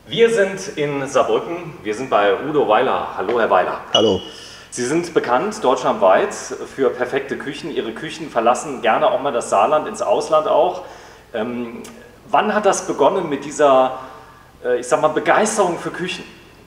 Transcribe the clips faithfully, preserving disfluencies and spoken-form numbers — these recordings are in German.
Wir sind in Saarbrücken, wir sind bei Udo Weiler. Hallo Herr Weiler. Hallo. Sie sind bekannt deutschlandweit für perfekte Küchen. Ihre Küchen verlassen gerne auch mal das Saarland, ins Ausland auch. Ähm, wann hat das begonnen mit dieser, äh, ich sag mal, Begeisterung für Küchen?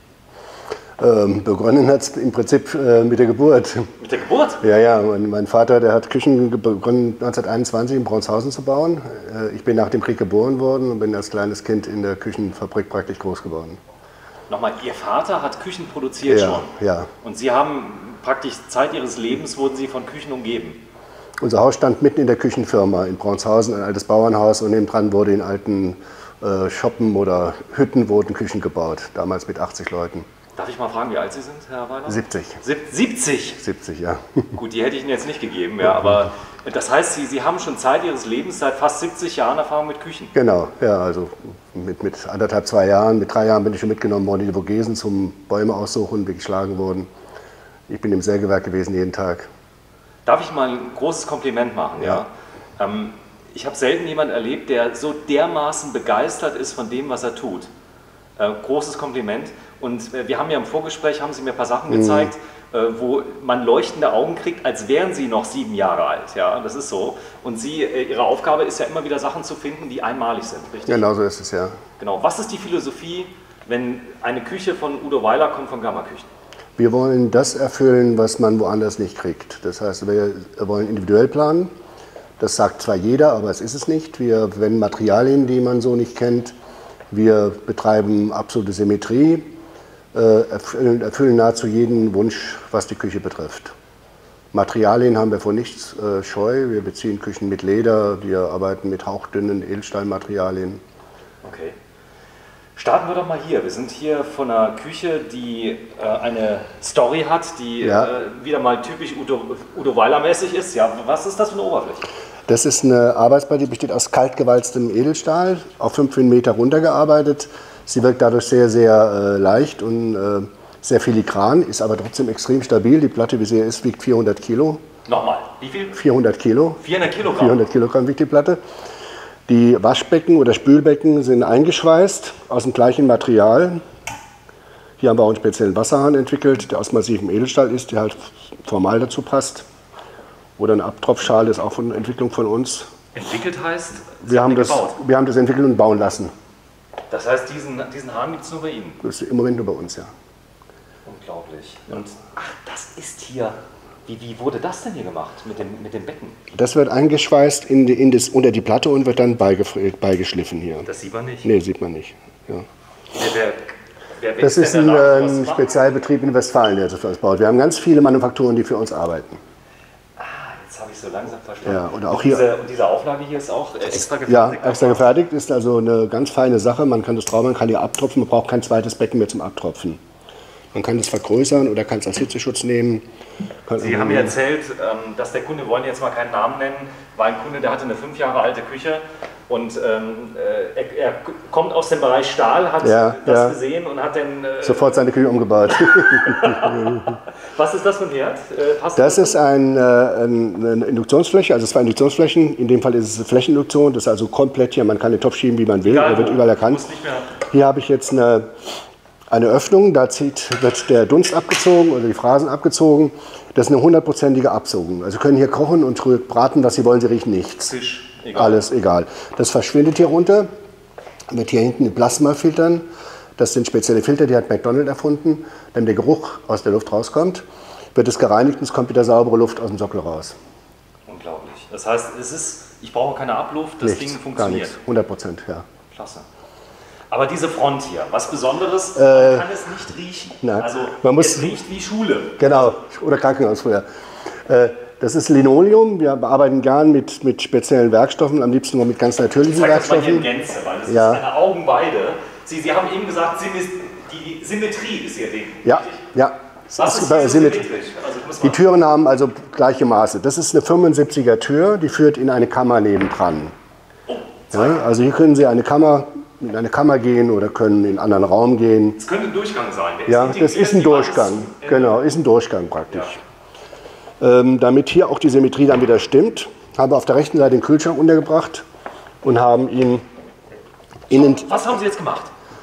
Ähm, begonnen hat es im Prinzip äh, mit der Geburt. Mit der Geburt? Ja, ja. Mein, mein Vater, der hat Küchen begonnen neunzehnhunderteinundzwanzig in Braunsthausen zu bauen. Äh, ich bin nach dem Krieg geboren worden und bin als kleines Kind in der Küchenfabrik praktisch groß geworden. Nochmal, Ihr Vater hat Küchen produziert ja, schon? Ja. Und Sie haben praktisch Zeit Ihres Lebens, wurden Sie von Küchen umgeben? Unser Haus stand mitten in der Küchenfirma in Braunsthausen, ein altes Bauernhaus, und nebendran wurde in alten äh, Schoppen oder Hütten wurden Küchen gebaut, damals mit achtzig Leuten. Darf ich mal fragen, wie alt Sie sind, Herr Weiler? siebzig. siebzig? siebzig, ja. Gut, die hätte ich Ihnen jetzt nicht gegeben, ja, aber das heißt, Sie, Sie haben schon Zeit Ihres Lebens, seit fast siebzig Jahren Erfahrung mit Küchen? Genau, ja, also mit, mit anderthalb, zwei Jahren, mit drei Jahren bin ich schon mitgenommen worden in die Vogesen zum Bäume aussuchen, wie geschlagen wurden. Ich bin im Sägewerk gewesen jeden Tag. Darf ich mal ein großes Kompliment machen? Ja. ja? Ähm, ich habe selten jemanden erlebt, der so dermaßen begeistert ist von dem, was er tut. Äh, großes Kompliment. Und äh, wir haben ja im Vorgespräch, haben Sie mir ein paar Sachen gezeigt, mhm. äh, wo man leuchtende Augen kriegt, als wären Sie noch sieben Jahre alt. Ja, das ist so. Und Sie, äh, Ihre Aufgabe ist ja immer wieder Sachen zu finden, die einmalig sind, richtig? Genau so ist es, ja. Genau. Was ist die Philosophie, wenn eine Küche von Udo Weiler kommt, von Gamma Küchen? Wir wollen das erfüllen, was man woanders nicht kriegt. Das heißt, wir wollen individuell planen. Das sagt zwar jeder, aber es ist es nicht. Wir verwenden Materialien, die man so nicht kennt. Wir betreiben absolute Symmetrie, erfüllen, erfüllen nahezu jeden Wunsch, was die Küche betrifft. Materialien haben wir vor nichts äh, scheu. Wir beziehen Küchen mit Leder, wir arbeiten mit hauchdünnen Edelstahlmaterialien. Okay. Starten wir doch mal hier. Wir sind hier von einer Küche, die äh, eine Story hat, die ja. äh, wieder mal typisch Udo, Udo Weiler-mäßig ist. Ja, was ist das für eine Oberfläche? Das ist eine Arbeitsplatte, die besteht aus kaltgewalztem Edelstahl, auf fünf Millimeter runtergearbeitet. Sie wirkt dadurch sehr, sehr äh, leicht und äh, sehr filigran, ist aber trotzdem extrem stabil. Die Platte, wie sie ist, wiegt vierhundert Kilo. Nochmal, wie viel? vierhundert Kilo. vierhundert Kilogramm? vierhundert Kilogramm wiegt die Platte. Die Waschbecken oder Spülbecken sind eingeschweißt aus dem gleichen Material. Hier haben wir auch einen speziellen Wasserhahn entwickelt, der aus massivem Edelstahl ist, der halt formal dazu passt. Oder eine Abtropfschale ist auch von Entwicklung von uns. Entwickelt heißt, Sie wir haben haben, das, gebaut. wir haben das entwickelt und bauen lassen. Das heißt, diesen, diesen Hahn gibt es nur bei Ihnen? Das ist im Moment nur bei uns, ja. Unglaublich. Und ach, das ist hier. Wie, wie wurde das denn hier gemacht mit dem, mit dem Becken? Das wird eingeschweißt in die, in das, unter die Platte und wird dann beigeschliffen hier. Das sieht man nicht? Nee, sieht man nicht. Ja. Wer, wer, wer das ist ein, da, ein Spezialbetrieb in Westfalen, der das für uns baut. Wir haben ganz viele Manufakturen, die für uns arbeiten. Ah, jetzt habe ich so langsam verstanden. Ja, und, auch und, hier, diese, und diese Auflage hier ist auch extra gefertigt? Ja, extra gefertigt. Ist also eine ganz feine Sache. Man kann das drauf, man kann hier abtropfen, man braucht kein zweites Becken mehr zum Abtropfen. Man kann es vergrößern oder kann es als Hitzeschutz nehmen. Kann Sie haben mir erzählt, dass der Kunde, wir wollen jetzt mal keinen Namen nennen, war ein Kunde, der hatte eine fünf Jahre alte Küche und ähm, er, er kommt aus dem Bereich Stahl, hat ja, das ja. gesehen und hat dann... Äh, sofort seine Küche umgebaut. Was ist das für ein Herd? Äh, das, das ist ein, äh, eine Induktionsfläche, also zwei Induktionsflächen. In dem Fall ist es eine Flächeninduktion, das ist also komplett hier, man kann den Topf schieben, wie man will, Egal, er wird überall erkannt. Hier habe ich jetzt eine... Eine Öffnung, da zieht, wird der Dunst abgezogen oder die Phrasen abgezogen. Das ist eine hundertprozentige Absogung. Also Sie können hier kochen und braten, was Sie wollen, Sie riechen nichts. Fisch, egal. Alles egal. Das verschwindet hier runter, wird hier hinten in Plasma filtern. Das sind spezielle Filter, die hat McDonald's erfunden. Wenn der Geruch aus der Luft rauskommt, wird es gereinigt und es kommt wieder saubere Luft aus dem Sockel raus. Unglaublich. Das heißt, es ist, ich brauche keine Abluft, das nichts, Ding funktioniert. Gar nichts, hundert Prozent, ja. Klasse. Aber diese Front hier, was Besonderes, äh, man kann es nicht riechen. Nein. Also man muss, es riecht wie Schule. Genau, oder Krankenhaus früher. Äh, das ist Linoleum, wir arbeiten gern mit, mit speziellen Werkstoffen, am liebsten nur mit ganz natürlichen Zeig Werkstoffen. Das mal hier in Gänze, weil das ja. ist eine Augenweide. Sie, Sie haben eben gesagt, die Symmetrie ist Ihr Ding. Ja, ja. Was ist ist symmetrisch? Also, die Türen haben also gleiche Maße. Das ist eine fünfundsiebziger Tür, die führt in eine Kammer nebendran. Oh, ja, also hier können Sie eine Kammer, in eine Kammer gehen oder können in einen anderen Raum gehen. Es könnte ein Durchgang sein. Der ja, ist das ist ein Durchgang. Genau, ist ein Durchgang praktisch. Ja. Ähm, damit hier auch die Symmetrie dann wieder stimmt, haben wir auf der rechten Seite den Kühlschrank untergebracht und haben ihn innen... So, was haben Sie jetzt gemacht?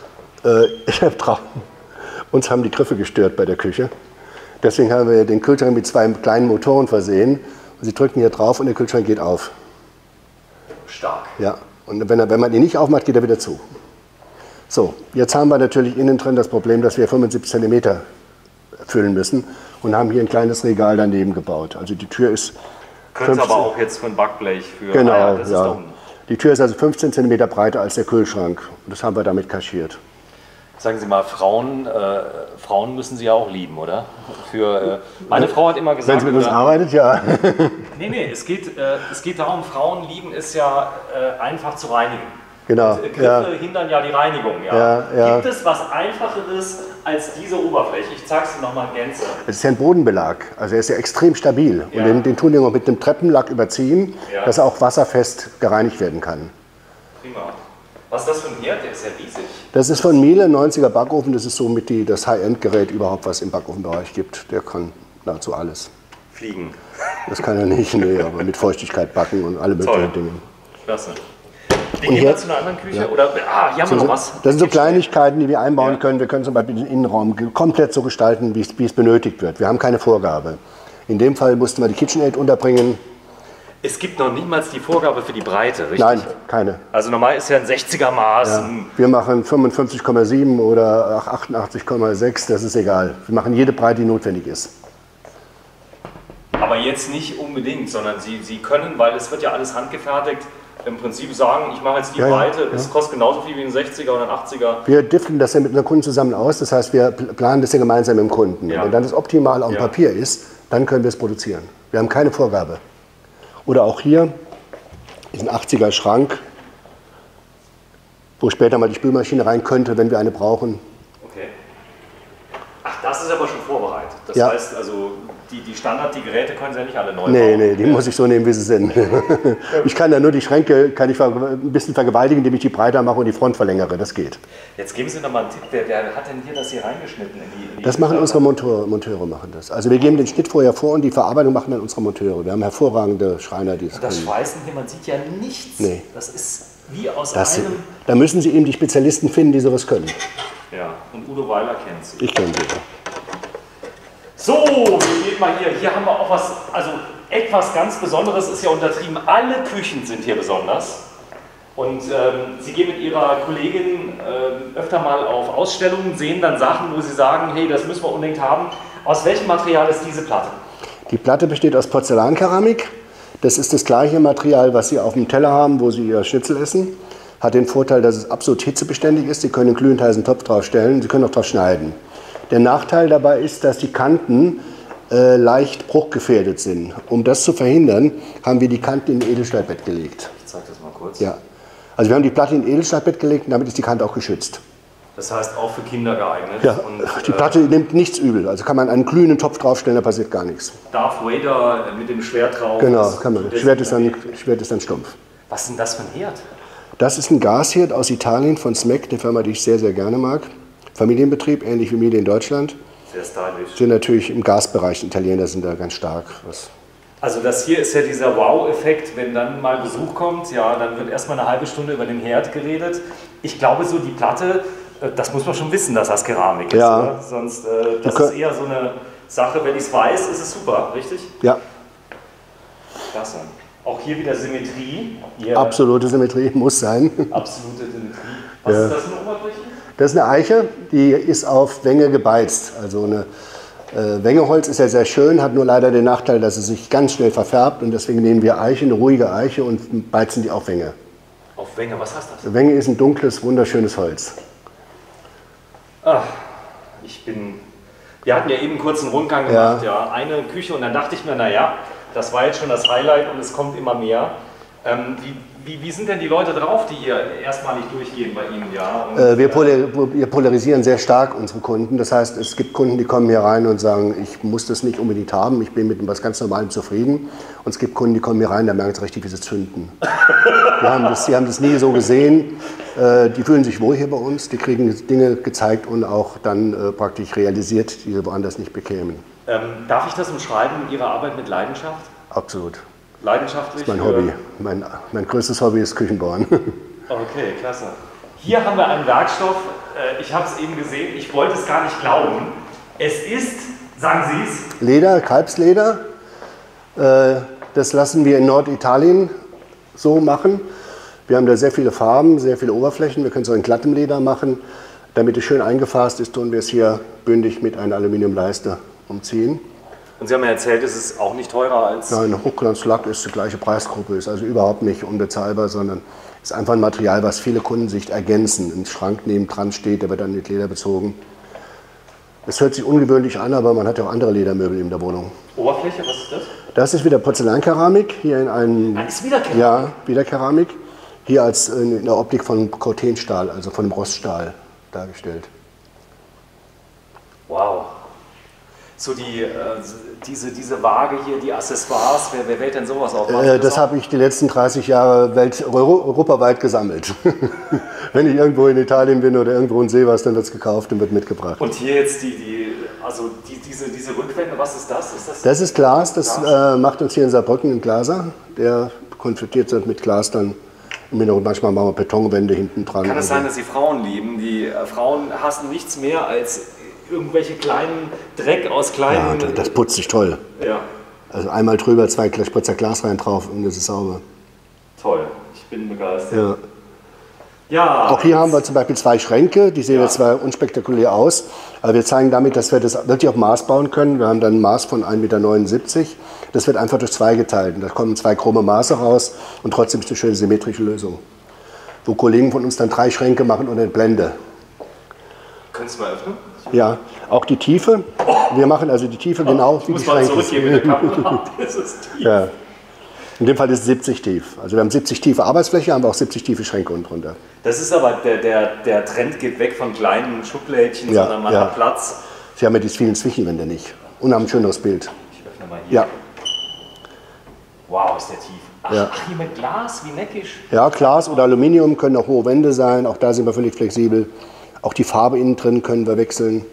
Äh, ich hab drauf. Uns haben die Griffe gestört bei der Küche. Deswegen haben wir den Kühlschrank mit zwei kleinen Motoren versehen. Und Sie drücken hier drauf und der Kühlschrank geht auf. Stark. Ja, und wenn, er, wenn man ihn nicht aufmacht, geht er wieder zu. So, jetzt haben wir natürlich innen drin das Problem, dass wir fünfundsiebzig Zentimeter füllen müssen und haben hier ein kleines Regal daneben gebaut. Also die Tür ist... Könnte aber auch jetzt für ein Backblech für... Genau, ah ja, das ja. Ist Die Tür ist also fünfzehn Zentimeter breiter als der Kühlschrank. Und das haben wir damit kaschiert. Sagen Sie mal, Frauen, äh, Frauen müssen Sie ja auch lieben, oder? Für, äh, meine Frau hat immer gesagt... Wenn sie mit uns oder, arbeitet, ja. Nee, nee, es geht, äh, es geht darum, Frauen lieben es ja äh, einfach zu reinigen. Genau. Und, äh, Griffe Ja. hindern ja die Reinigung. Ja. Ja, ja. Gibt es was Einfacheres als diese Oberfläche? Ich zeige es Ihnen nochmal in Gänze. Es ist ja ein Bodenbelag, also er ist ja extrem stabil. Ja. Und den, den tun wir mit einem Treppenlack überziehen, Ja. dass er auch wasserfest gereinigt werden kann. Prima. Was ist das für ein Herd? Der ist ja riesig. Das ist von Miele, neunziger Backofen. Das ist somit die, das High-End-Gerät überhaupt, was es im Backofenbereich gibt. Der kann nahezu alles. Fliegen. Das kann er nicht, nee, aber mit Feuchtigkeit backen und alle möglichen Toll. Dinge. Klasse. Wir Und gehen hier- mal zu einer anderen Küche. Ja. Oder, ah, hier haben wir noch was. Das sind so Geht schnell. Kleinigkeiten, die wir einbauen Ja. können. Wir können zum Beispiel den Innenraum ge- komplett so gestalten, wie es, wie es benötigt wird. Wir haben keine Vorgabe. In dem Fall mussten wir die KitchenAid unterbringen. Es gibt noch niemals die Vorgabe für die Breite, richtig? Nein, keine. Also normal ist ja ein sechziger Maß. Ja. ein- Wir machen fünfundfünfzig Komma sieben oder achtundachtzig Komma sechs, das ist egal. Wir machen jede Breite, die notwendig ist. Aber jetzt nicht unbedingt, sondern Sie, Sie können, weil es wird ja alles handgefertigt, im Prinzip sagen, ich mache jetzt die Ja, ja, Breite, es ja. kostet genauso viel wie ein sechziger oder ein achtziger. Wir diffeln das ja mit unseren Kunden zusammen aus, das heißt, wir pl- planen das ja gemeinsam mit dem Kunden. Ja. Wenn dann das optimal auf dem Ja. Papier ist, dann können wir es produzieren. Wir haben keine Vorgabe. Oder auch hier, diesen achtziger Schrank, wo später mal die Spülmaschine rein könnte, wenn wir eine brauchen. Okay. Ach, das ist aber schon vorbereitet. Das Ja. heißt also, die, die Standard, die Geräte können Sie ja nicht alle neu Nee, bauen. nee, die muss ich so nehmen, wie sie sind. Ich kann da nur die Schränke kann ich ver- ein bisschen vergewaltigen, indem ich die breiter mache und die Front verlängere. Das geht. Jetzt geben Sie noch mal einen Tipp, wer, wer hat denn hier das hier reingeschnitten? In die, in die Das machen unsere Monteure, Monteure machen das. Also wir geben den Schnitt vorher vor und die Verarbeitung machen dann unsere Monteure. Wir haben hervorragende Schreiner, die es Das können. Schweißen hier, man sieht ja nichts. Nee. Das ist wie aus Das, einem... da müssen Sie eben die Spezialisten finden, die sowas können. Ja, und Udo Weiler kennt sie. Ich kenne sie. So, wir gehen mal hier. Hier haben wir auch was, also etwas ganz Besonderes ist ja untertrieben. Alle Küchen sind hier besonders. Und ähm, Sie gehen mit Ihrer Kollegin ähm, öfter mal auf Ausstellungen, sehen dann Sachen, wo Sie sagen, hey, das müssen wir unbedingt haben. Aus welchem Material ist diese Platte? Die Platte besteht aus Porzellankeramik. Das ist das gleiche Material, was Sie auf dem Teller haben, wo Sie Ihr Schnitzel essen. Hat den Vorteil, dass es absolut hitzebeständig ist. Sie können einen glühend heißen Topf drauf stellen, Sie können auch drauf schneiden. Der Nachteil dabei ist, dass die Kanten äh, leicht bruchgefährdet sind. Um das zu verhindern, haben wir die Kanten in ein Edelstahlbett gelegt. Ich zeige das mal kurz. Ja. Also wir haben die Platte in ein Edelstahlbett gelegt und damit ist die Kante auch geschützt. Das heißt auch für Kinder geeignet. Ja, Und, die äh, Platte nimmt nichts übel. Also kann man einen glühenden Topf draufstellen, da passiert gar nichts. Darth Vader mit dem Schwert drauf. Genau, das- kann man. das- Schwert ist dann, Schwert ist dann stumpf. Was ist denn das für ein Herd? Das ist ein Gasherd aus Italien von Smeg, eine Firma, die ich sehr, sehr gerne mag. Familienbetrieb, ähnlich wie Miele in Deutschland. Sehr stylisch. Sind natürlich im Gasbereich, die Italiener sind da ganz stark. Was Also das hier ist ja dieser Wow-Effekt, wenn dann mal Besuch kommt, ja, dann wird erstmal eine halbe Stunde über den Herd geredet. Ich glaube so, die Platte, äh, das muss man schon wissen, dass das Keramik ist, Ja. oder? Sonst, äh, das können- ist eher so eine Sache, wenn ich es weiß, ist es super, richtig? Ja, Klasse. Auch hier wieder Symmetrie. Hier absolute Symmetrie muss sein. absolute Symmetrie. Was Ja. ist das für eine Oberfläche? Das ist eine Eiche, die ist auf Wenge gebeizt. Also eine äh, Wengeholz ist ja sehr schön, hat nur leider den Nachteil, dass es sich ganz schnell verfärbt und deswegen nehmen wir Eiche, eine ruhige Eiche und beizen die auf Wenge. Auf Wenge, was heißt das? Wenge ist ein dunkles, wunderschönes Holz. Ach, ich bin. Wir hatten ja eben einen kurzen Rundgang gemacht, ja. Eine Küche und dann dachte ich mir, naja, das war jetzt schon das Highlight und es kommt immer mehr. Ähm, wie, wie, wie sind denn die Leute drauf, die hier erstmalig durchgehen bei Ihnen? Ja? Und, Äh, wir, polar, wir polarisieren sehr stark unsere Kunden. Das heißt, es gibt Kunden, die kommen hier rein und sagen, ich muss das nicht unbedingt haben, ich bin mit etwas ganz Normalem zufrieden. Und es gibt Kunden, die kommen hier rein, da merken sie richtig, wie sie zünden. Die haben das, die haben das nie so gesehen. Äh, die fühlen sich wohl hier bei uns, die kriegen Dinge gezeigt und auch dann äh, praktisch realisiert, die sie woanders nicht bekämen. ähm, darf ich das umschreiben, Ihre Arbeit mit Leidenschaft? Absolut. Leidenschaftlich? Mein für- Hobby. Mein, mein größtes Hobby ist Küchenbauen. Okay, klasse. Hier haben wir einen Werkstoff, äh, ich habe es eben gesehen, ich wollte es gar nicht glauben. Es ist, sagen Sie es? Leder, Kalbsleder. Äh, das lassen wir in Norditalien so machen. Wir haben da sehr viele Farben, sehr viele Oberflächen. Wir können es auch in glattem Leder machen. Damit es schön eingefasst ist, tun wir es hier bündig mit einer Aluminiumleiste umziehen. Und Sie haben ja erzählt, es ist auch nicht teurer als... Nein, Hochglanzlack ist die gleiche Preisgruppe, ist also überhaupt nicht unbezahlbar, sondern ist einfach ein Material, was viele Kunden sich ergänzen. Ein Schrank nebendran steht, der wird dann mit Leder bezogen. Es hört sich ungewöhnlich an, aber man hat ja auch andere Ledermöbel in der Wohnung. Oberfläche, was ist das? Das ist wieder Porzellankeramik, hier in einem... Ah, ist wieder Keramik? Ja, wieder Keramik. Hier als in der Optik von Cortenstahl, also von dem Roststahl dargestellt. Wow. So die, äh, diese, diese Waage hier, die Accessoires, wer, wer wählt denn sowas auf? Äh, das habe ich die letzten dreißig Jahre Welt, europaweit gesammelt. Wenn ich irgendwo in Italien bin oder irgendwo und sehe was, dann wird es gekauft und wird mitgebracht. Und hier jetzt die, die also die, diese, diese Rückwände, was ist das? Ist das, das ist Glas, das Glas? Äh, macht uns hier in Saarbrücken ein Glaser, der konfrontiert wird mit Glas dann. Manchmal machen wir Betonwände hinten dran. Kann es sein, dass Sie Frauen lieben? Die äh, Frauen hassen nichts mehr als irgendwelche kleinen Dreck aus kleinen... Ja, das putzt sich toll. Ja. Also einmal drüber, zwei Spritzer Glas rein drauf und das ist sauber. Toll, ich bin begeistert. Ja. Ja, auch hier haben wir zum Beispiel zwei Schränke, die sehen ja. jetzt zwar unspektakulär aus, aber wir zeigen damit, dass wir das wirklich auf Maß bauen können. Wir haben dann ein Maß von ein Meter neunundsiebzig. Das wird einfach durch zwei geteilt. Da kommen zwei chrome Maße raus und trotzdem ist eine schöne symmetrische Lösung. Wo Kollegen von uns dann drei Schränke machen und eine Blende. Können Sie mal öffnen? Ja, auch die Tiefe. Wir machen also die Tiefe oh, genau wie die Schränke. Muss mal zurückgeben mit der Kamera. Das ist tief. Ja. In dem Fall ist es siebzig tief. Also wir haben siebzig tiefe Arbeitsfläche, haben wir auch siebzig tiefe Schränke unten drunter. Das ist aber, der, der, der Trend geht weg von kleinen Schublädchen, ja, sondern man ja. hat Platz. Sie haben ja die vielen Zwischenwände nicht. Und haben ein schöneres Bild. Ich öffne mal hier. Ja. Wow, ist der tief. Ach, ja. ach, hier mit Glas, wie neckisch. Ja, Glas oder Aluminium können auch hohe Wände sein. Auch da sind wir völlig flexibel. Auch die Farbe innen drin können wir wechseln.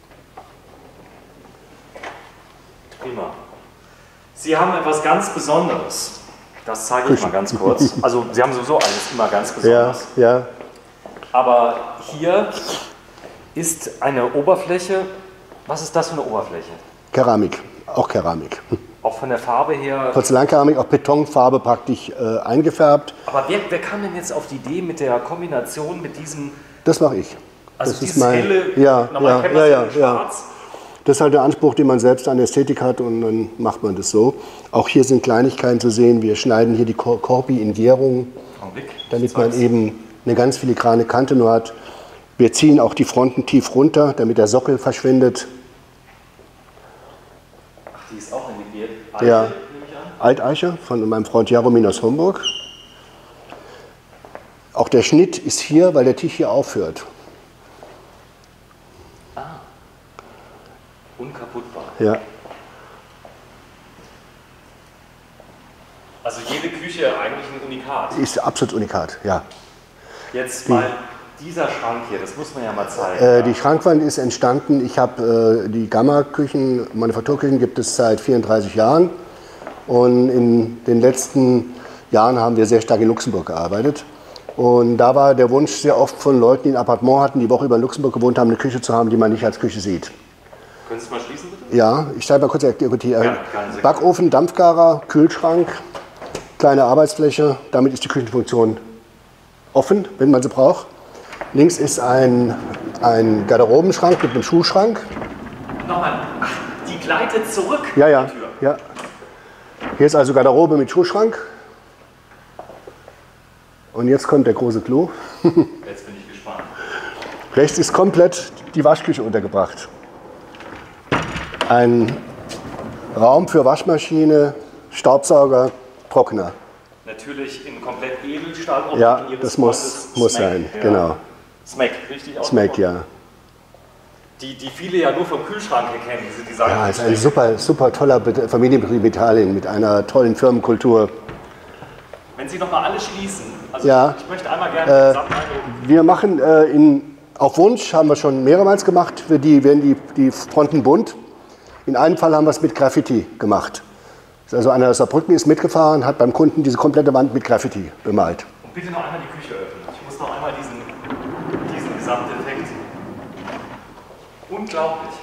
Prima. Sie haben etwas ganz Besonderes. Das zeige ich mal ganz kurz. Also Sie haben sowieso alles immer ganz besonders. Ja, ja. Aber hier ist eine Oberfläche. Was ist das für eine Oberfläche? Keramik, auch Keramik. Auch von der Farbe her? Porzellankeramik, auch Betonfarbe praktisch äh, eingefärbt. Aber wer, wer kam denn jetzt auf die Idee mit der Kombination mit diesem... Das mache ich. Also das dieses ist mein, helle, ja, normal ja, ja, ja, schwarz. Ja. Das ist halt der Anspruch, den man selbst an Ästhetik hat und dann macht man das so. Auch hier sind Kleinigkeiten zu sehen. Wir schneiden hier die Korpi in Gärung, damit man eben eine ganz filigrane Kante nur hat. Wir ziehen auch die Fronten tief runter, damit der Sockel verschwindet. Ach, die ist auch individuell. Eiche, ja, nehme ich an? Alteiche von meinem Freund Jaromir aus Homburg. Auch der Schnitt ist hier, weil der Tisch hier aufhört. Ah, unkaputtbar. Ja. Also jede Küche eigentlich ein Unikat. Ist absolut Unikat, ja. Jetzt mal dieser Schrank hier, das muss man ja mal zeigen. Äh, ja. Die Schrankwand ist entstanden, ich habe äh, die Gamma-Küchen, Manufakturküchen gibt es seit vierunddreißig Jahren. Und in den letzten Jahren haben wir sehr stark in Luxemburg gearbeitet. Und da war der Wunsch sehr oft von Leuten, die ein Appartement hatten, die Woche über in Luxemburg gewohnt haben, eine Küche zu haben, die man nicht als Küche sieht. Können Sie es mal schließen, bitte? Ja, ich zeige mal kurz die ja, Backofen, Dampfgarer, Kühlschrank, kleine Arbeitsfläche. Damit ist die Küchenfunktion offen, wenn man sie braucht. Links ist ein, ein Garderobenschrank mit einem Schuhschrank. Nochmal, ach, die gleitet zurück. Ja, ja, die Tür. ja. Hier ist also Garderobe mit Schuhschrank. Und jetzt kommt der große Clou. Jetzt bin ich gespannt. Rechts ist komplett die Waschküche untergebracht. Ein Raum für Waschmaschine, Staubsauger, Trockner. Natürlich in komplett Edelstahl. Ja, das muss, muss sein, ja. genau. Smack, richtig aus. Smack, ja. Die, die viele ja nur vom Kühlschrank kennen, diese Design. Ja, es ist ein super, super toller Familienbetrieb Italien mit einer tollen Firmenkultur. Wenn Sie noch mal alles schließen, also ja. ich möchte einmal gerne den äh, Gesamteindruck. Wir machen äh, in, auf Wunsch, haben wir schon mehrmals gemacht, für die werden die, die Fronten bunt. In einem Fall haben wir es mit Graffiti gemacht. Also einer aus Saarbrücken ist mitgefahren, hat beim Kunden diese komplette Wand mit Graffiti bemalt. Und bitte noch einmal die Küche öffnen. Ich muss noch einmal diesen, diesen Gesamteffekt. unglaublich.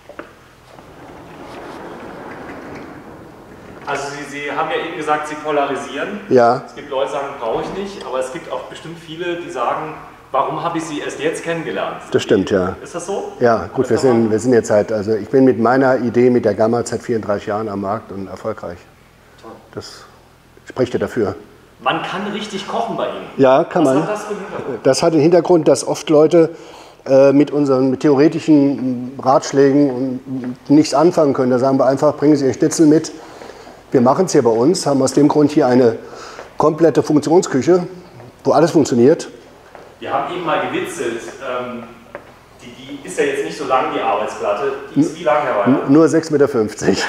Also Sie, Sie haben ja eben gesagt, Sie polarisieren. Ja. Es gibt Leute, die sagen, brauche ich nicht, aber es gibt auch bestimmt viele, die sagen, warum habe ich Sie erst jetzt kennengelernt? Das stimmt, ja. Ist das so? Ja, gut, wir sind, wir sind jetzt seit, also ich bin mit meiner Idee, mit der Gamma seit vierunddreißig Jahren am Markt und erfolgreich. Toll. Das spricht ja dafür. Man kann richtig kochen bei Ihnen. Ja, kann Was man. hat das für einen Hintergrund? Das hat den Hintergrund, dass oft Leute äh, mit unseren mit theoretischen Ratschlägen und nichts anfangen können. Da sagen wir einfach, bringen Sie Ihren Schnitzel mit. Wir machen es hier bei uns, haben aus dem Grund hier eine komplette Funktionsküche, wo alles funktioniert. Wir haben eben mal gewitzelt, ähm, die, die ist ja jetzt nicht so lang, die Arbeitsplatte. Die ist wie lang, Herr Weiler? Nur sechs Meter fünfzig.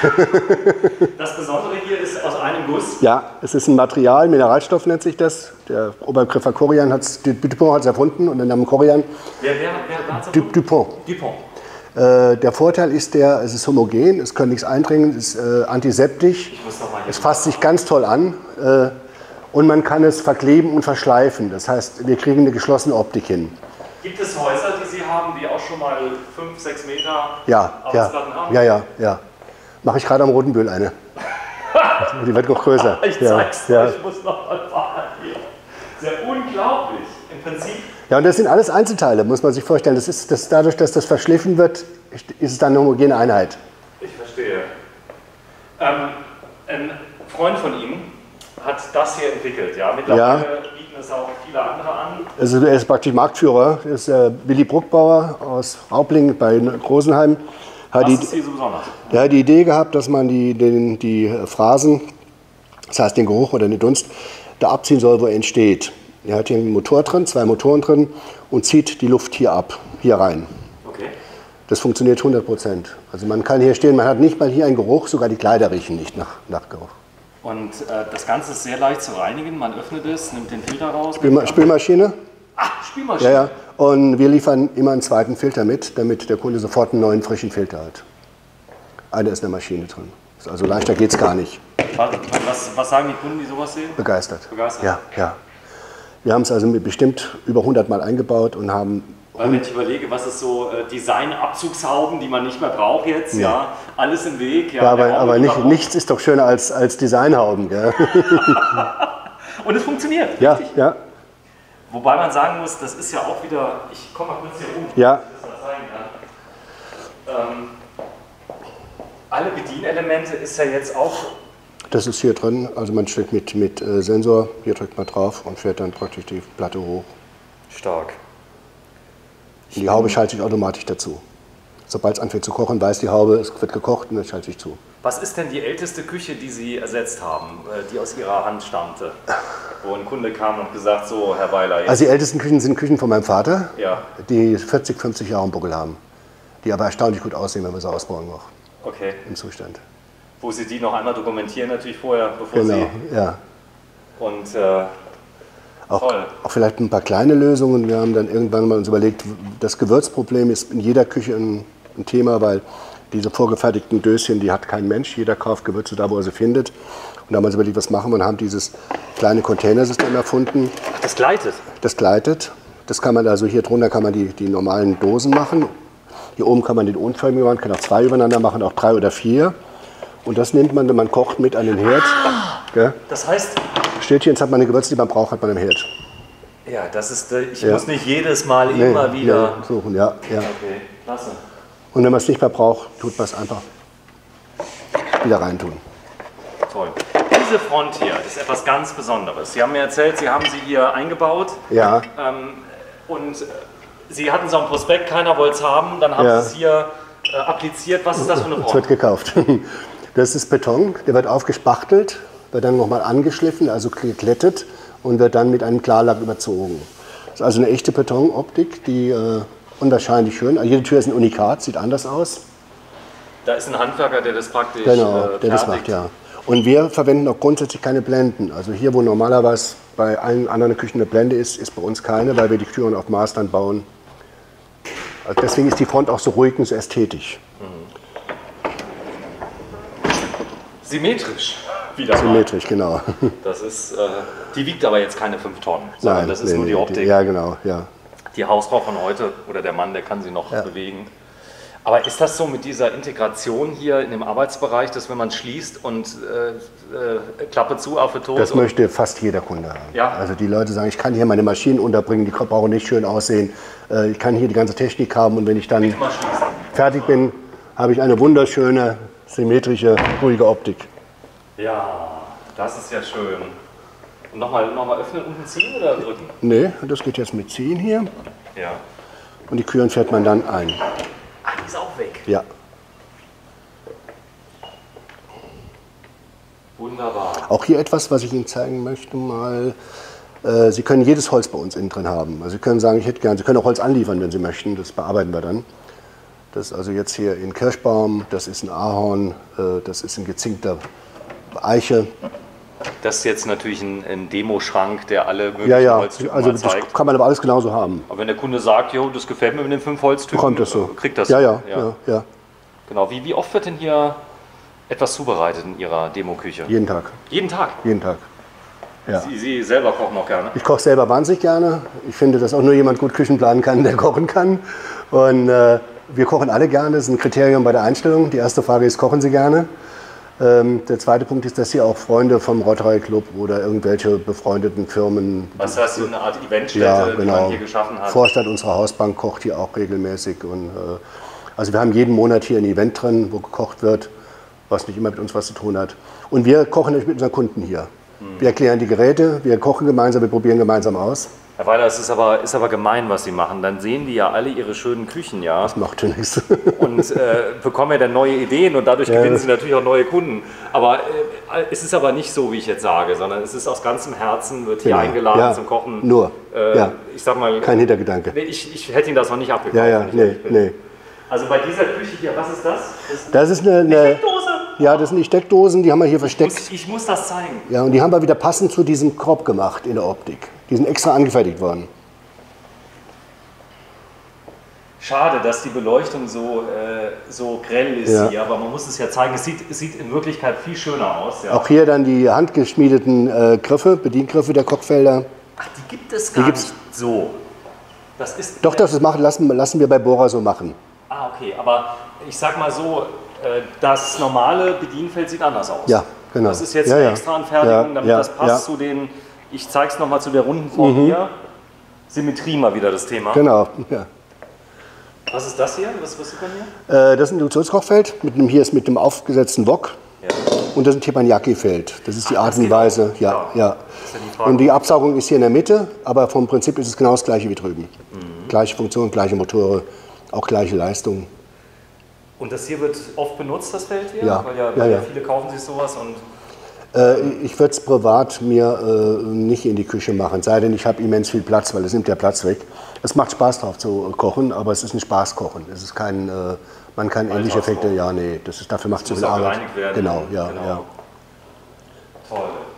Das Besondere hier ist aus einem Guss. Ja, es ist ein Material, Mineralstoff nennt sich das. Der Obergriff Korian hat es, Dupont hat es erfunden und den Namen Korian. Wer, wer, wer hat es erfunden? Dupont. Dupont. Äh, der Vorteil ist der, es ist homogen, es kann nichts eindringen, es ist äh, antiseptisch, Ich muss noch mal hier es fasst sich ganz toll an äh, und man kann es verkleben und verschleifen. Das heißt, wir kriegen eine geschlossene Optik hin. Gibt es Häuser, die Sie haben, die auch schon mal fünf, sechs Meter Ja, ja, Arbeitsplatten haben? ja, ja, ja. Mache ich gerade am Rotenbühl eine. Die wird noch größer. Ich ja, zeig's ja. euch, ich muss noch mal fahren hier. Sehr unglaublich. Im Prinzip. Ja, und das sind alles Einzelteile, muss man sich vorstellen. Das ist, das, dadurch, dass das verschliffen wird, ist es dann eine homogene Einheit. Ich verstehe. Ähm, ein Freund von Ihnen hat das hier entwickelt. Ja? Mittlerweile Ja. bieten es auch viele andere an. Also er ist praktisch Marktführer. Das ist äh, Willi Bruckbauer aus Raubling bei Rosenheim. Hat Was die, ist hier so besonders? der hat die Idee gehabt, dass man die, den, die Phrasen, das heißt den Geruch oder den Dunst, da abziehen soll, wo er entsteht. Er hat hier einen Motor drin, zwei Motoren drin und zieht die Luft hier ab, hier rein. Okay. Das funktioniert hundert Prozent. Also man kann hier stehen, man hat nicht mal hier einen Geruch, sogar die Kleider riechen nicht nach, nach Geruch. Und äh, das Ganze ist sehr leicht zu reinigen. Man öffnet es, nimmt den Filter raus. Spülma Spülmaschine? Ah, Spülmaschine. Ja, ja. Und wir liefern immer einen zweiten Filter mit, damit der Kunde sofort einen neuen, frischen Filter hat. Einer ist in der Maschine drin. Also leichter geht es gar nicht. Was, was, was sagen die Kunden, die sowas sehen? Begeistert. Begeistert? Ja, ja. Wir haben es also mit bestimmt über hundert Mal eingebaut und haben... Weil wenn ich überlege, was ist so äh, Design-Abzugshauben, die man nicht mehr braucht jetzt, ja, ja alles im Weg. Ja, ja aber, der aber nicht, überhaupt. nichts ist doch schöner als, als Designhauben. Gell? Und es funktioniert, Ja, richtig? ja, Wobei man sagen muss, das ist ja auch wieder, ich komme mal kurz hier rum, ja. ich will das mal zeigen, ja. Ähm, alle Bedienelemente ist ja jetzt auch, Das ist hier drin, also man steht mit, mit äh, Sensor, hier drückt man drauf und fährt dann praktisch die Platte hoch. stark. Und die Haube schaltet sich automatisch dazu. Sobald es anfängt zu kochen, weiß die Haube, es wird gekocht und dann schaltet sich zu. Was ist denn die älteste Küche, die Sie ersetzt haben, äh, die aus Ihrer Hand stammte? Wo ein Kunde kam und gesagt, so Herr Weiler, jetzt. Also die ältesten Küchen sind Küchen von meinem Vater, Ja, die vierzig, fünfzig Jahre im Buckel haben. Die aber erstaunlich gut aussehen, wenn wir sie ausbauen noch okay. im Zustand. Wo Sie die noch einmal dokumentieren natürlich vorher, bevor Genau, Sie... ja. Und äh, Auch, toll. auch vielleicht ein paar kleine Lösungen. Wir haben dann irgendwann mal uns überlegt, das Gewürzproblem ist in jeder Küche ein, ein Thema, weil diese vorgefertigten Döschen, die hat kein Mensch. Jeder kauft Gewürze da, wo er sie findet. Und da haben wir uns überlegt, was machen wir und haben dieses kleine Containersystem erfunden. Ach, das gleitet. Das gleitet. Das kann man also hier drunter kann man die, die normalen Dosen machen. Hier oben kann man den unförmigen machen, kann auch zwei übereinander machen, auch drei oder vier. Und das nimmt man, wenn man kocht, mit an den Herd. Ah, das heißt, Steht hier, jetzt hat man die Gewürze, die man braucht, hat man im Herd. ja, das ist, äh, ich Ja. muss nicht jedes Mal Nee, immer wieder... nee, suchen, ja, ja. Okay, klasse. Und wenn man es nicht mehr braucht, tut man es einfach wieder reintun. Toll. Diese Front hier ist etwas ganz Besonderes. Sie haben mir erzählt, Sie haben sie hier eingebaut. Ja, Ähm, und äh, Sie hatten so ein Prospekt, keiner wollte es haben. Dann haben Ja. Sie es hier äh, appliziert. Was ist das für eine es Front? wird gekauft. Das ist Beton, der wird aufgespachtelt, wird dann nochmal angeschliffen, also geglättet und wird dann mit einem Klarlack überzogen. Das ist also eine echte Betonoptik, die äh, unwahrscheinlich schön. Also jede Tür ist ein Unikat, sieht anders aus. Da ist ein Handwerker, der das praktisch Genau, äh, der das macht, fertigt. ja. Und wir verwenden auch grundsätzlich keine Blenden. Also hier, wo normalerweise bei allen anderen Küchen eine Blende ist, ist bei uns keine, weil wir die Türen auf Maß dann bauen. Also deswegen ist die Front auch so ruhig und so ästhetisch. Symmetrisch. Wieder mal. Symmetrisch, genau. Das ist, äh, die wiegt aber jetzt keine fünf Tonnen, sondern das ist nee, nur die nee, Optik. Ja, genau, ja. Die Hausfrau von heute oder der Mann, der kann sie noch Ja. bewegen. Aber ist das so mit dieser Integration hier in dem Arbeitsbereich, dass wenn man schließt und äh, äh, Klappe zu, Affe tot? Das möchte fast jeder Kunde haben. Ja. Also die Leute sagen, ich kann hier meine Maschinen unterbringen, die brauchen nicht schön aussehen. Äh, ich kann hier die ganze Technik haben und wenn ich dann fertig bin, habe ich eine wunderschöne, symmetrische, ruhige Optik. Ja, das ist ja schön. Und nochmal noch mal öffnen, unten ziehen oder drücken? Nee, das geht jetzt mit ziehen hier. Ja. Und die Küren fährt man dann ein. Ah, die ist auch weg. Ja. Wunderbar. Auch hier etwas, was ich Ihnen zeigen möchte mal. Äh, Sie können jedes Holz bei uns innen drin haben. Also Sie können sagen, ich hätte gern, Sie können auch Holz anliefern, wenn Sie möchten. Das bearbeiten wir dann. Das ist also jetzt hier ein Kirschbaum, das ist ein Ahorn, äh, das ist ein gezinkter Eiche. Das ist jetzt natürlich ein, ein Demoschrank, der alle möglichen Ja, ja, Holztypen also mal das zeigt. kann man aber alles genauso haben. Aber wenn der Kunde sagt, jo, das gefällt mir mit den fünf Holztypen, Kommt das so. kriegt das Ja, so. ja, ja, ja. Genau. Wie, wie oft wird denn hier etwas zubereitet in Ihrer Demoküche? Jeden Tag, Jeden Tag? jeden Tag. Ja. Sie, Sie selber kochen auch gerne? Ich koche selber wahnsinnig gerne. Ich finde, dass auch nur jemand gut Küchen planen kann, der kochen kann. Und äh, wir kochen alle gerne, das ist ein Kriterium bei der Einstellung. Die erste Frage ist, kochen Sie gerne? Ähm, der zweite Punkt ist, dass Sie auch Freunde vom Rotary Club oder irgendwelche befreundeten Firmen... Was heißt so eine Art Eventstätte, ja, die genau. man hier geschaffen hat? Vorstand unserer Hausbank kocht hier auch regelmäßig. Und, äh, also wir haben jeden Monat hier ein Event drin, wo gekocht wird, was nicht immer mit uns was zu tun hat. Und wir kochen natürlich mit unseren Kunden hier. Hm. Wir erklären die Geräte, wir kochen gemeinsam, wir probieren gemeinsam aus. Herr Weiler, es ist aber, ist aber gemein, was Sie machen. Dann sehen die ja alle Ihre schönen Küchen, ja. Das macht ja nichts. Und äh, bekommen ja dann neue Ideen und dadurch Ja. gewinnen Sie natürlich auch neue Kunden. Aber äh, es ist aber nicht so, wie ich jetzt sage, sondern es ist aus ganzem Herzen, wird hier Genau. eingeladen Ja. zum Kochen. Nur. Äh, Ja. Ich sag mal, Kein Hintergedanke. nee, ich, ich hätte Ihnen das noch nicht abgekauft. Ja, ja, wenn ich nee, ehrlich bin. nee. Also bei dieser Küche hier, was ist das? Das ist Das ist eine, eine eine, Steckdose. ja, das sind die Steckdosen, die haben wir hier Ich versteckt. muss, ich muss das zeigen. Ja, und die haben wir wieder passend zu diesem Korb gemacht in der Optik. Die sind extra angefertigt worden. Schade, dass die Beleuchtung so, äh, so grell ist Ja. hier, aber man muss es ja zeigen. Es sieht, es sieht in Wirklichkeit viel schöner aus. Ja. Auch hier dann die handgeschmiedeten äh, Griffe, Bediengriffe der Kochfelder. Ach, die gibt es gar gibt's- nicht so. Das ist Doch, das machen, lassen, lassen wir bei Bora so machen. Ah, okay, aber ich sag mal so, äh, das normale Bedienfeld sieht anders aus. Ja, genau. Das ist jetzt Ja, eine ja. extra Anfertigung, Ja, damit ja, das passt ja. zu den, ich zeig's nochmal zu der runden Form hier. Symmetrie mal wieder das Thema. Genau. Ja. Was ist das hier? Was, was sieht man hier? Äh, das ist ein Induktionskochfeld. Mit einem, hier ist mit dem aufgesetzten Wok. Ja. Und das ist ein Teppanyaki-Feld. Das ist die Ach, Art das und geht Weise. auch. Ja, Ja. ja. Das ist ja die Frage. Und die Absaugung ist hier in der Mitte, aber vom Prinzip ist es genau das gleiche wie drüben. Mhm. Gleiche Funktion, gleiche Motore, auch gleiche Leistung. Und das hier wird oft benutzt, das Feld hier? Ja. Weil ja, Ja, weil ja ja. viele kaufen sich sowas und Äh, ich würde es privat mir äh, nicht in die Küche machen, sei denn ich habe immens viel Platz, weil es nimmt ja Platz weg. Es macht Spaß drauf zu kochen, aber es ist ein Spaßkochen. Es ist kein, äh, man kann ähnliche Effekte, ja, nee, das ist, dafür macht es zu muss viel auch Arbeit. gereinigt werden. Genau, ja, Genau. ja. Toll.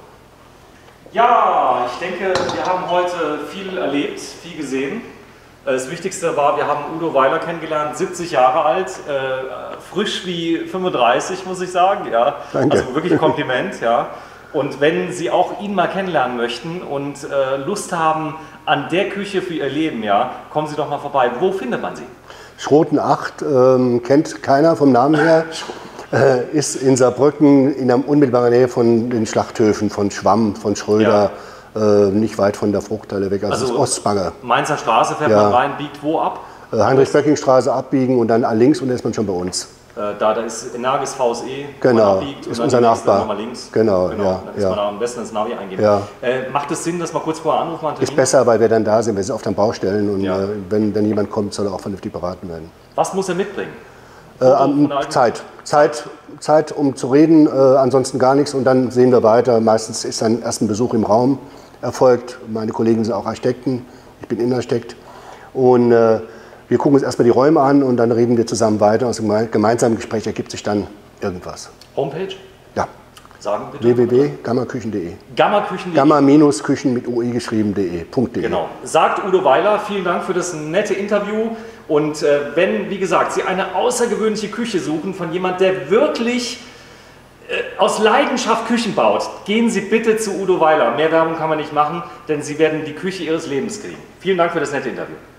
Ja, ich denke, wir haben heute viel erlebt, viel gesehen. Das Wichtigste war, wir haben Udo Weiler kennengelernt, siebzig Jahre alt, äh, frisch wie fünfunddreißig, muss ich sagen. Ja. Danke. Also wirklich ein Kompliment. Ja. Und wenn Sie auch ihn mal kennenlernen möchten und äh, Lust haben an der Küche für Ihr Leben, ja, kommen Sie doch mal vorbei. Wo findet man Sie? Schroten acht ähm, kennt keiner vom Namen her. Äh, ist in Saarbrücken in der unmittelbaren Nähe von den Schlachthöfen von Schwamm, von Schröder, äh, nicht weit von der Fruchthalle weg, also, Also- das Ostbanger. Mainzer Straße fährt Ja. man rein, biegt wo ab? Äh, Heinrich-Böcking-Straße abbiegen und dann links und dann ist man schon bei uns. Äh, Da, da ist Energis V S E, wo Genau, man abbiegt ist und dann unser die nächste Nachbar. nochmal links. Genau, genau. ja, Dann ist ja. man am besten ins Navi eingeben. Ja. Äh, macht es Sinn, dass man kurz vorher anruft, mal einen Ist Termin? besser, weil wir dann da sind. Wir sind oft an Baustellen und Ja. äh, wenn, wenn jemand kommt, soll er auch vernünftig beraten werden. Was muss er mitbringen? Äh, am- von der eigenen- Zeit. Zeit. Zeit, um zu reden, äh, ansonsten gar nichts und dann sehen wir weiter. Meistens ist dann erst ein Besuch im Raum erfolgt. Meine Kollegen sind auch Architekten, ich bin Innenarchitekt. Und äh, wir gucken uns erstmal die Räume an und dann reden wir zusammen weiter. Aus dem geme- gemeinsamen Gespräch ergibt sich dann irgendwas. Homepage? Ja, Sagen bitte. w w w punkt gammaküchen punkt de. Gammaküchen. Gamma-Küchen mit U E geschrieben, de, Punkt de. Genau. Sagt Udo Weiler, vielen Dank für das nette Interview. Und äh, wenn, wie gesagt, Sie eine außergewöhnliche Küche suchen von jemand, der wirklich äh, aus Leidenschaft Küchen baut, gehen Sie bitte zu Udo Weiler. Mehr Werbung kann man nicht machen, denn Sie werden die Küche Ihres Lebens kriegen. Vielen Dank für das nette Interview.